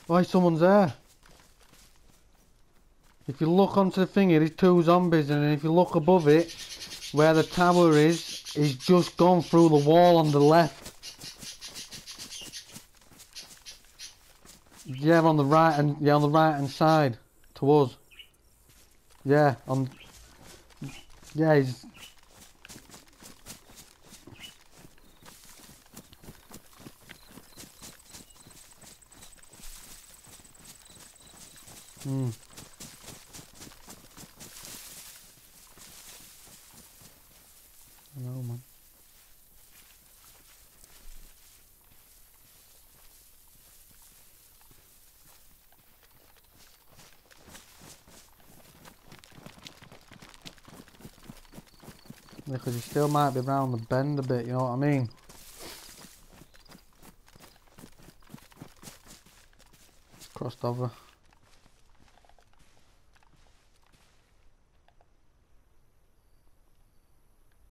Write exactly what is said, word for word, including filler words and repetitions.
Why, someone's there. If you look onto the thing here, there's two zombies, and if you look above it, where the tower is, he's just gone through the wall on the left. Yeah, on the right and yeah, on the right hand side to us. Yeah, on. Yeah, he's. Hmm. I know, man. Because he still might be round the bend a bit, you know what I mean? Crossed over.